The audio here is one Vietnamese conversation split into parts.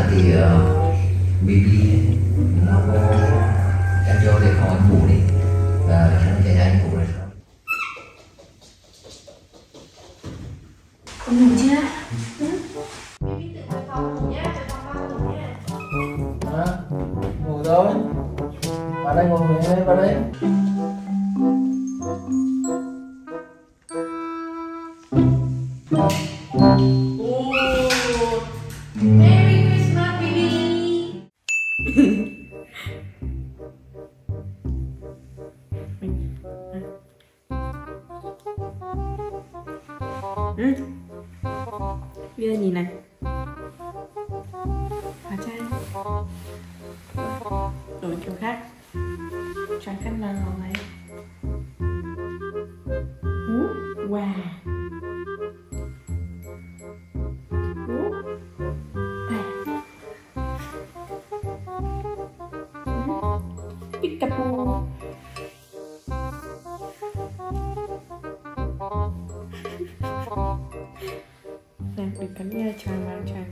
thì Bibi nó có em cho để khỏi ngủ đi và nó chạy ra anh ngủ rồi sao? Con ngủ chưa? Bibi tự về phòng ngủ nhé, về phòng ba ngủ nhé. Ngủ rồi. Vào đây ngồi đây, vào đây. Merry Christmas, Bibi. Bây giờ nhìn này. Hóa trang. Đổi kiểu khác. Trang cắt nào này. Wow. Peekaboo. Này, đừng cắn nha, tràn vào tràn.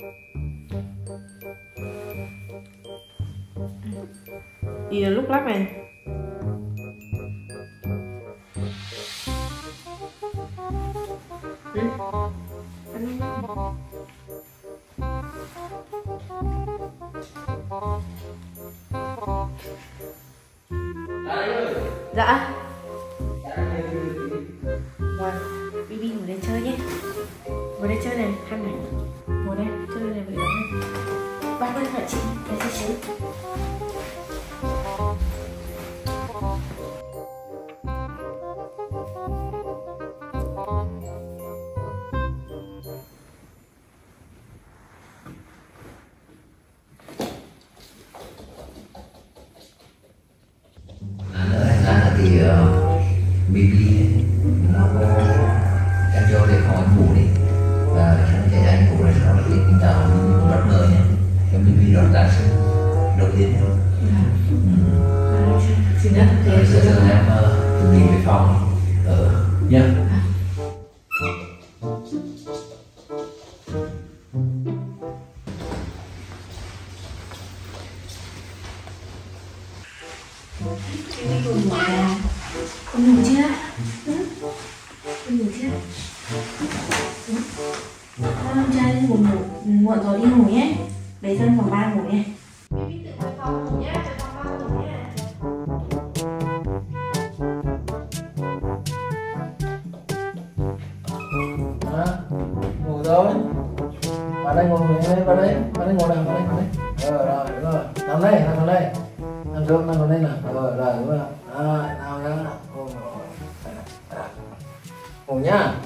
Đi là lúc lắc này. Dạ. Rồi, Bibi ngồi đây chơi nhé. Ngồi đây chơi này, Khăn này. Ngồi đây, chơi này với nó này. Ba con hả chị? Để chơi chứ. Thì Bibi nó có em cho để khỏi ngủ đi và nó chạy ra anh ngủ rồi sau đó thì mình chào Bibi bất ngờ nhé. Em Bibi đón Giáng sinh đầu tiên nhé. Xin nhé. Bây giờ em chuẩn bị về phòng nhé. Bibi ngủ à? Con ngủ chưa? Con ngủ chưa? Con trai ngủ muộn rồi đi ngủ nhé. Để dân phòng ba ngủ nhé. Bibi tự về phòng ngủ nhé, về phòng ba ngủ nhé. Ngủ rồi. Vào đây ngồi đây, vào đây. Vào đây ngồi đây, vào đây, vào đây. Rồi, đúng rồi. Nằm đây, nằm đây. Nằm xuống, nằm đây nào. Rồi, đúng rồi. Nào nhá. Ngủ nhá.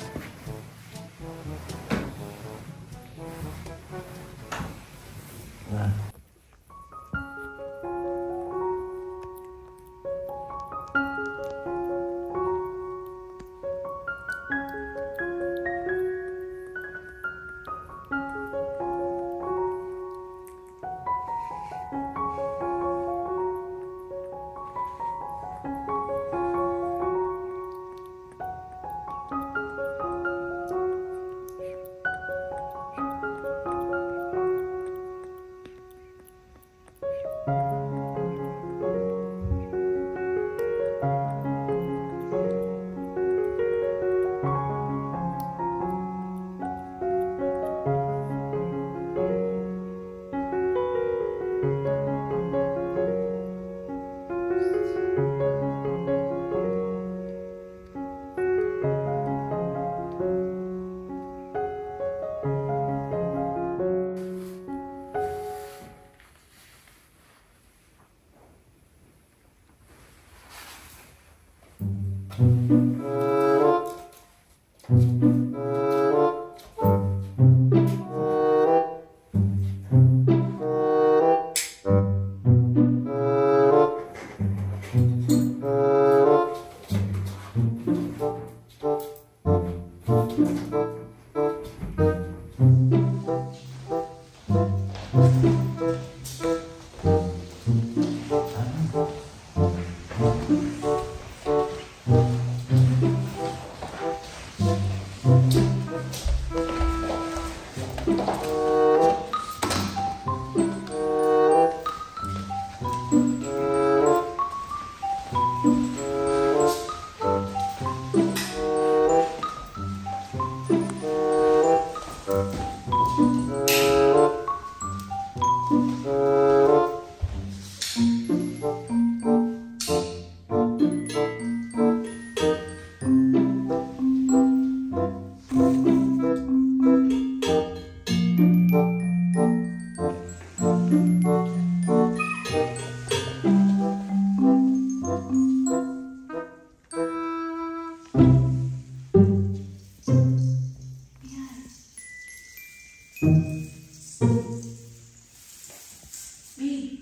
Bi.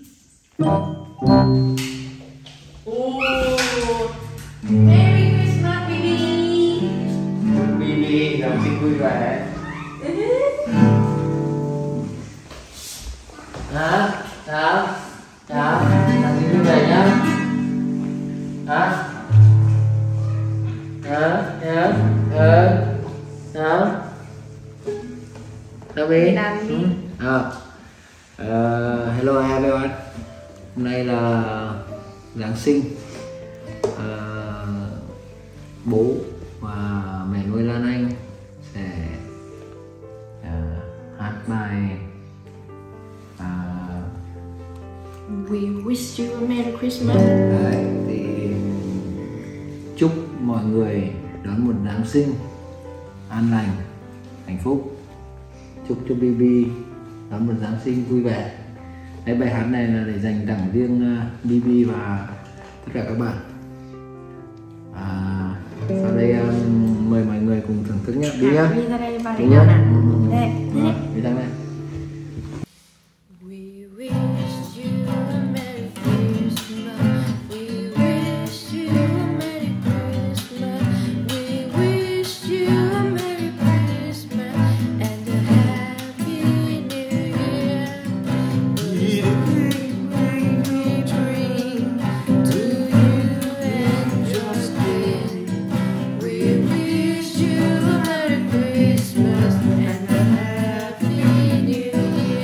Oh, Merry Christmas, Bibi. Bibi Giáng sinh vui vẻ. Hả? Sao? Sao? Giáng sinh vui vẻ nhá. Hả? Hả? Hả? Sao? Sao Bi? Hello everyone. Hôm nay là Giáng sinh. Bố và mẹ nuôi Lan Anh sẽ hát bài We wish you a Merry Christmas. đấy, thì chúc mọi người đón một Giáng sinh an lành, hạnh phúc. Chúc cho Bibi đón một Giáng sinh vui vẻ. Cái bài hát này là để dành tặng riêng Bibi và tất cả các bạn. Sau đây mời mọi người cùng thưởng thức nhé. Đi nhá. Đi ra đây ba Đi đánh nhá. nhau nè. Đây. Đi sang đây. We wish you a Merry Christmas. We wish you a Merry Christmas. We wish you a Merry Christmas and a Happy New Year. We bring to you and your skin. We wish you a Merry Christmas and a Happy New Year.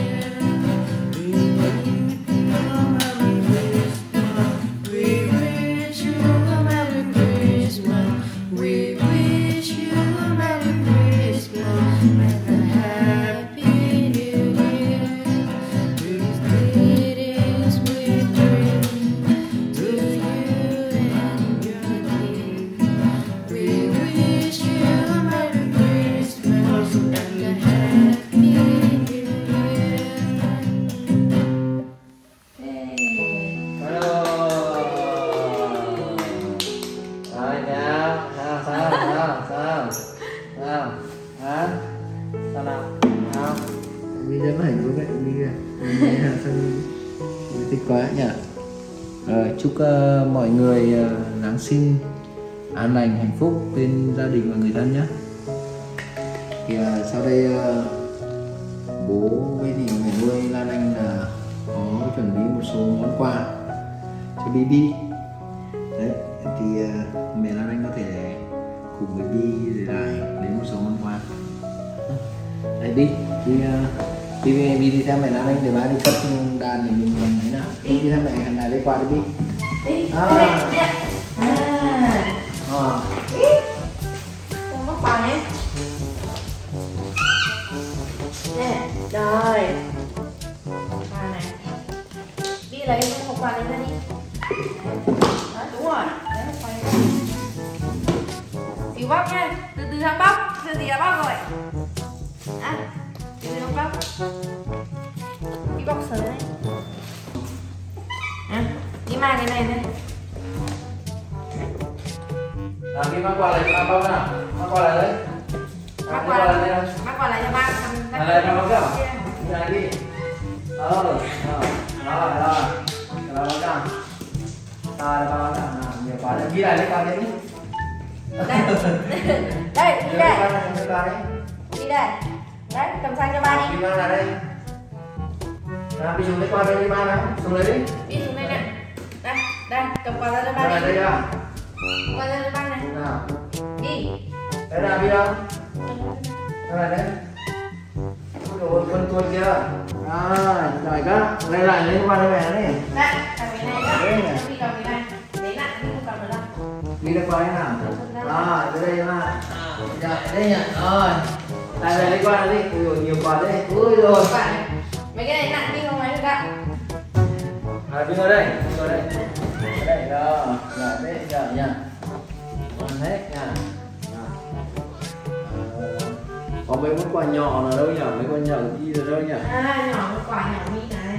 We wish you a Merry Christmas. We wish you a Merry Christmas and a Happy New Year. These greetings we bring to you and your kin. We wish you a Merry Christmas and a Happy New Year. Hello. Rồi nha. Sao? Hả? Sao nào? Sao? Đi ra máy luôn đấy, đi ra. Sao thích quá nhỉ? Chúc mọi người Giáng sinh an lành, hạnh phúc bên gia đình và người thân nhé. Thì sau đây bố với thì mẹ nuôi Lan Anh là có chuẩn bị một số món quà cho Bibi. Đấy, thì mẹ Lan Anh có thể cùng với Bibi để lại lấy một số món quà. Đây Bibi đi theo mẹ Lan Anh để ba đi cất đàn để mình thấy nào. Đi theo mẹ hàng này lấy quà đi Bibi. Đi. Con bắt quà nhé. Nè, rồi. Quà này. Đi lấy một quà lên ra đi. Đó, đúng rồi. Lấy một quà lên. Xíu bóc nha. Từ từ thằng bóc. Từ từ là bóc rồi. Từ từ thằng bóc. Đi bóc sớm đấy. Đi mang cái này đây. Đi mang quà lại cho ba bông nào. Mang quà lại đấy. Mang quà lại cho ba. Đây cho bông nào. Đi này đi. Rồi. Rồi bông nào. Rồi bông nào. Nhiều quà đấy. Ghi lại lấy quà đấy đi. Đây, đi đây. Đi đây. Đấy, cầm sang cho ba đi. Đi mang lại đây. Đi xuống lấy quà đây đi ba nào. Xuống lấy đi. Đi xuống đây nè. Đây, cầm quà ra cho ba Đây đi. đây ra. Quà ra cho ba này. Nào. Đi. Đây là đi đâu? Đây là đấy. Ôi dồi ôi, con tuôn kia. Giỏi quá. Đây lại lấy qua đây mẹ đấy. Đây, cầm cái này nhá. Đi cầm cái này. Đấy nặng, đi không cầm được đâu. Đi đây qua đây nào. Tới đây mà. Dạ, đây nhỉ. Rồi. Đây lấy qua đây đi. Ôi dồi, nhiều quà đây. Ui rồi. Mấy cái này nặng đi không lấy được đâu. Đi vào đây. Đi vào đây. Đây rồi. Rồi, đấy giờ nha. Còn hết nha. Có mấy món quà nhỏ nào đâu nhỉ? Mấy con nhỏ gì rồi đâu nhỉ? Nhỏ một quả nhỏ mi này.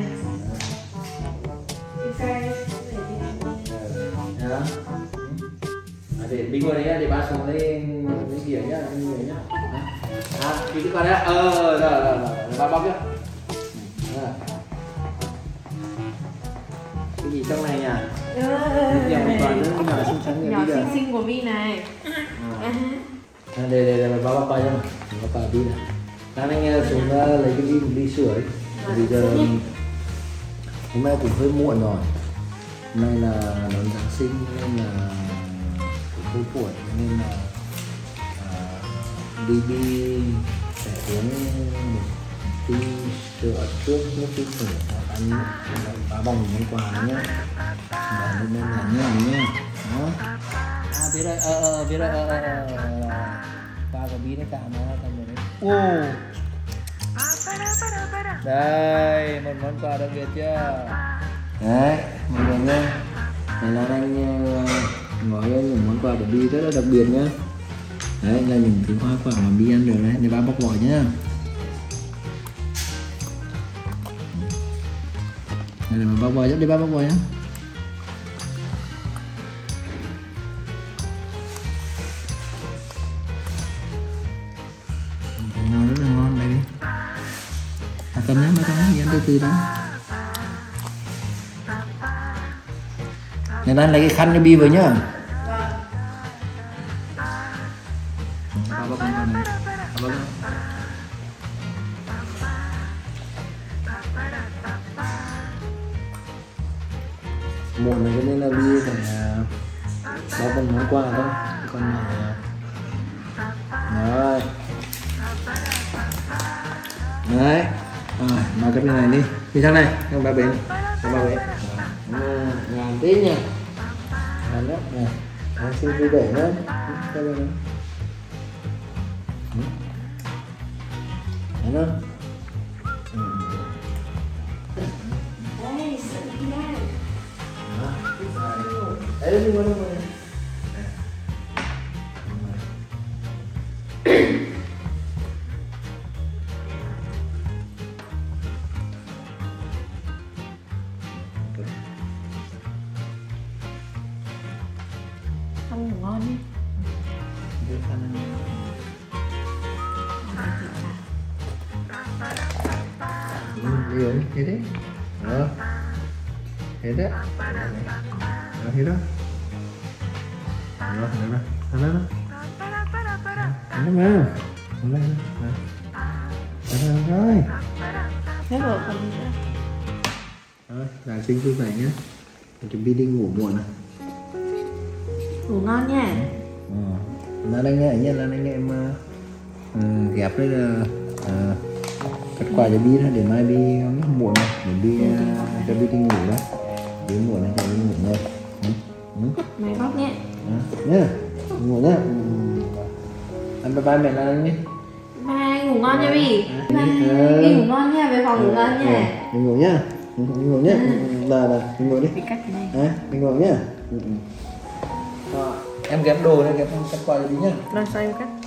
Đi xe. Để đi qua đấy để ba xuống đây kia nhá, nhá. Bi đi qua đấy. Rồi, ba bóc nhá. Cái gì trong này nhỉ? Giờ một quả nữa nhỏ xinh xắn nhỏ xinh xinh của Vi này. Đây ba bóc coi cho mà. Ba quả Bi này. Đang anh xuống lấy cái ly sưởi. Bây giờ hôm nay cũng hơi muộn rồi. Hôm nay là đón Giáng sinh nên là cũng hơi muộn nên là đi sẽ uống một tí sữa trước lúc đi sửa ăn ba bông món quà nhé. Và nên là nhé. Đó. Biết rồi, biết rồi. Ba có biết đấy cả nó tầm đấy. Đây, một món quà đặc biệt chưa? Đấy, mọi người nhé. Này là anh nói những món quà của Bi rất là đặc biệt nhé. Đấy là những thứ hoa quả mà Bi ăn được đấy, để ba bóc vỏ nhé. Đây là ba bóc vỏ, đi ba bóc vỏ nhé. Ngon, rất là ngon đây đi. Cầm nhé, ba cầm nhé, ăn từ từ đó. Nên anh lấy cái khăn cho Bi vào nhá. Muộn này cho nên là Bi phải bao phần món quà thôi. Còn này rồi. Đấy. Rồi, mà cái này đi. Đi sang này, sang ba bên. Sang ba bên. Ngàn tí nha. Ngàn đó. Này. Anh xin vui vẻ nhé. Cái này. Thấy không? Đấy, đi qua đâu rồi. Ăn ngủ ngon đi. Đi uống, thế đấy. Đó. Thế đấy. Đó, thế đó. Đó, thế đó. Thế đó. Thế đó mà. Rồi. Hết rồi, còn gì nữa? Rồi, Giáng sinh vui vẻ nhé. Chuẩn bị đi ngủ muộn này. Ngủ ngon nha. Là anh em ghép đấy là cắt quà cho Bi đó để mai Bi nó muộn này, để Bi cho Bi đi ngủ đó. Bi muộn này cho Bi ngủ thôi. Mày bóc nhé. Nhá, ngủ nhá. Anh bye bye mẹ là anh đi. Bye, ngủ ngon nha Bi. Bye, ngủ ngon nha, về phòng ngủ ngon nha. Đi ngủ nhá. Đi ngủ nhá. Là đi ngủ đi. Đi cắt cái này. Đi ngủ nhá. Em ghép đồ này, ghép cắt quà cho Bi nhá. Rồi sao em cắt?